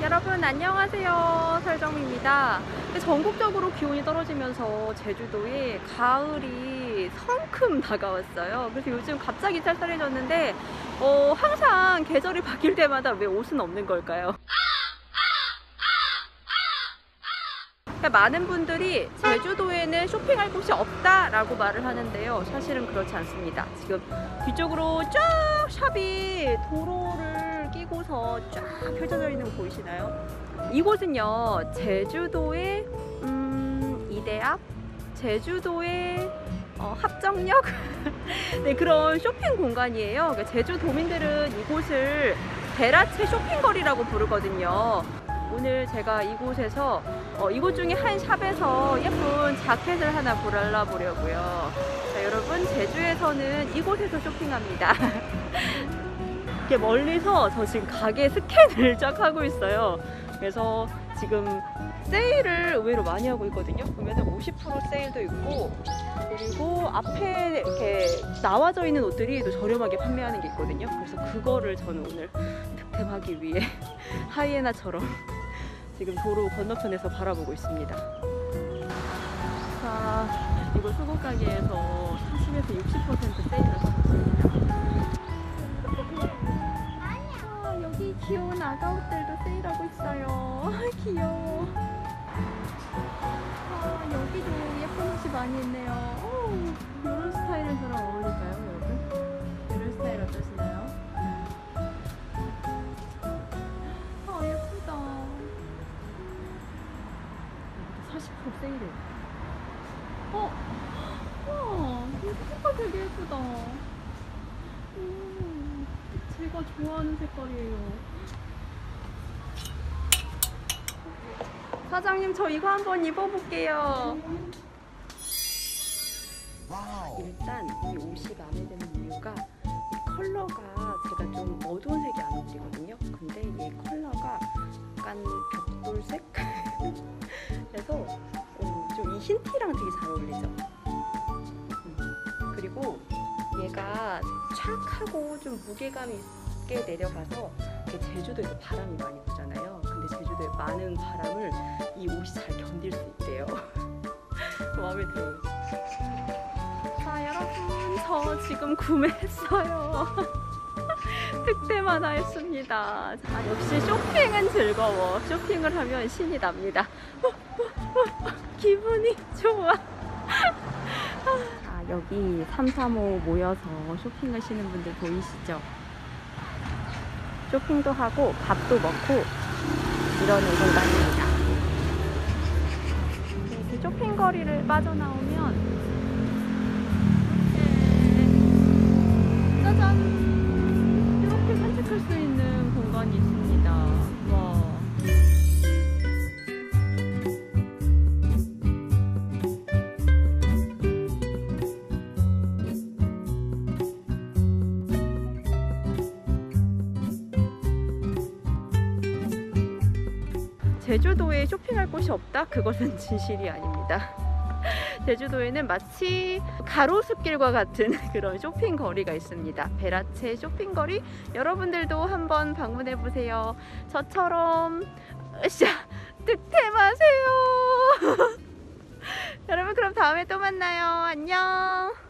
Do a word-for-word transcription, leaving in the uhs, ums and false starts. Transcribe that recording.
여러분 안녕하세요, 설정미입니다. 전국적으로 기온이 떨어지면서 제주도에 가을이 성큼 다가왔어요. 그래서 요즘 갑자기 쌀쌀해졌는데 어, 항상 계절이 바뀔 때마다 왜 옷은 없는 걸까요? 많은 분들이 제주도에는 쇼핑할 곳이 없다라고 말을 하는데요, 사실은 그렇지 않습니다. 지금 뒤쪽으로 쫙 샵이 도로를 끼고서 쫙 펼쳐져 있는 거 보이시나요? 이곳은요, 제주도의 음, 이대 앞, 제주도의 어, 합정역 네, 그런 쇼핑 공간이에요. 그러니까 제주도민들은 이곳을 베라체 쇼핑거리라고 부르거든요. 오늘 제가 이곳에서 어, 이곳 중에 한 샵에서 예쁜 자켓을 하나 골라 보려고요. 자, 여러분, 제주에서는 이곳에서 쇼핑합니다. 이렇게 멀리서 저 지금 가게 스캔을 쫙 하고 있어요. 그래서 지금 세일을 의외로 많이 하고 있거든요. 보면 오십 퍼센트 세일도 있고, 그리고 앞에 이렇게 나와져 있는 옷들이 또 저렴하게 판매하는 게 있거든요. 그래서 그거를 저는 오늘 득템하기 위해 하이에나처럼 지금 도로 건너편에서 바라보고 있습니다. 자, 이거 수국 가게에서 사십에서 육십 퍼센트 세일을 하고 있습니다. 아, 여기 귀여운 아가 옷들도 세일하고 있어요. 귀여워. 아, 여기도 예쁜 옷이 많이 있네요. 오, 이런 스타일은 저랑 어울릴까요, 여러분? 이런 스타일 어떠시나요? 아, 예쁘다. 사십 퍼센트 세일해. 어? 와, 이 색깔 되게 예쁘다. 음, 제가 좋아하는 색깔이에요. 사장님, 저 이거 한번 입어볼게요. 일단 이 옷이 마음에 드는 이유가 이 컬러가 제가 좀 어두운 색이 안 어울리거든요. 근데 이 컬러가 약간 벽돌색? 그래서 어, 좀 이 흰 티랑 되게 잘 어울리죠. 음. 그리고 얘가 촥 하고 좀 무게감 있게 내려가서 제주도에서 바람이 많이 부잖아요. 근데 제주도에 많은 바람을 이 옷이 잘 견딜 수 있대요. 마음에 들어요. 자, 여러분, 저 지금 구매했어요. 득템 하나 했습니다. 자, 역시 쇼핑은 즐거워. 쇼핑을 하면 신이 납니다. 기분이 좋아. 아, 여기 삼삼오오 모여서 쇼핑하시는 분들 보이시죠? 쇼핑도 하고 밥도 먹고 이러는 공간입니다. 이렇게 쇼핑거리를 빠져나오면 이렇게 짜잔! 이렇게 산책할 수 있는 공간이 있습니다. 와. 제주도에 쇼핑할 곳이 없다? 그것은 진실이 아닙니다. 제주도에는 마치 가로수길과 같은 그런 쇼핑거리가 있습니다. 베라체 쇼핑거리, 여러분들도 한번 방문해보세요. 저처럼 으쌰 득템하세요. 여러분, 그럼 다음에 또 만나요. 안녕.